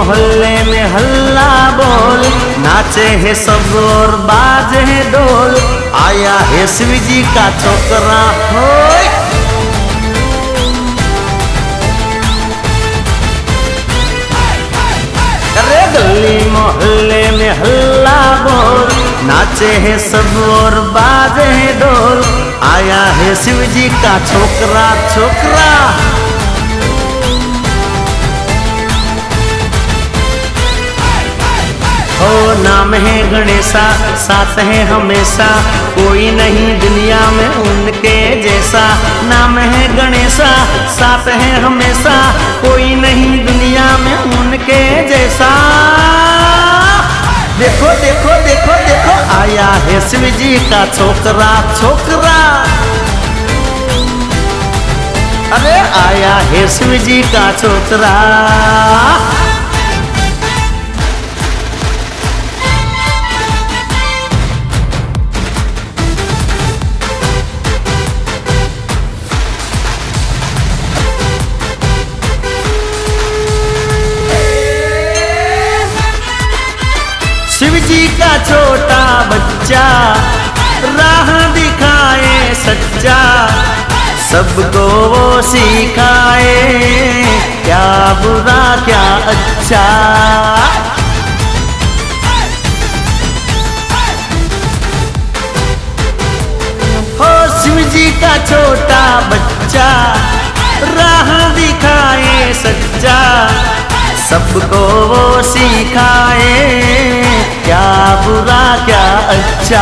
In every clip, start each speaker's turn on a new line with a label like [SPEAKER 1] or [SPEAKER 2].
[SPEAKER 1] मोहल्ले में हल्ला बोल, नाचे है सब और बाजे है ढोल, आया है शिव जी का छोकरा होय। अरे गली मोहल्ले में हल्ला बोल, नाचे है सब और बाजे है ढोल, आया है शिव जी का छोकरा छोकरा। हो नाम है गणेशा, साथ है हमेशा, कोई नहीं दुनिया में उनके जैसा। नाम है गणेशा, साथ है हमेशा, कोई नहीं दुनिया में उनके जैसा। देखो देखो देखो देखो, आया है शिव जी का छोकरा छोकरा। अरे आया है शिव जी का छोकरा। शिव जी का छोटा बच्चा राह दिखाए सच्चा, सबको वो सिखाए क्या बुरा क्या अच्छा। हो शिव जी का छोटा बच्चा राह दिखाए सच्चा, सबको वो सिखाए क्या बुरा क्या अच्छा।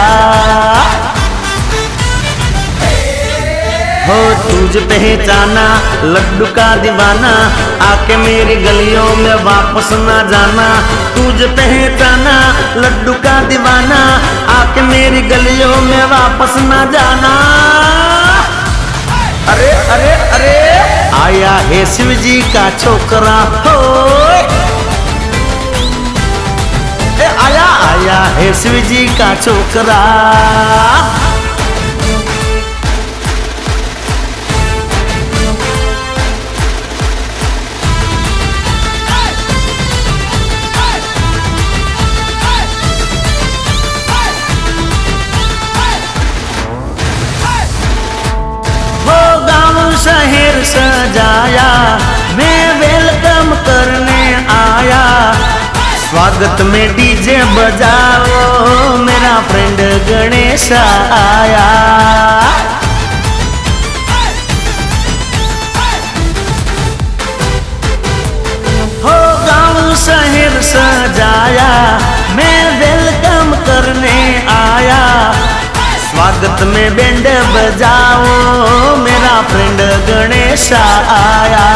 [SPEAKER 1] हो तुझ पहचाना लड्डू का दीवाना, आके मेरी गलियों में वापस ना जाना। तुझ पहचाना लड्डू का दीवाना, आके मेरी गलियों में वापस ना जाना। अरे अरे अरे, आया है शिव जी का छोकरा हो। आया आया है शिव जी का छोकरा। वो गाँव शहर सजाया, मैं वेलकम करने आया। स्वागत में डीजे बजाओ, मेरा फ्रेंड गणेश आया। हो गाँव शहर सजाया, मैं वेलकम करने आया। स्वागत में बैंड बजाओ, मेरा फ्रेंड गणेश आया।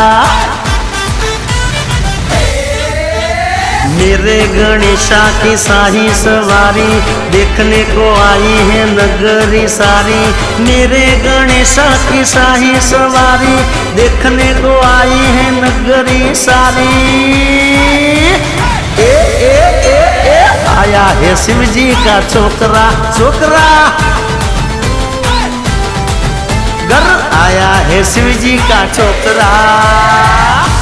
[SPEAKER 1] मेरे गणेशा की शाही सवारी देखने को आई है नगरी सारी। मेरे गणेशा की शाही सवारी देखने को आई है नगरी सारी। ए ए ए ए, आया है शिव जी का छोकरा छोकरा। घर आया है शिव जी का छोकरा।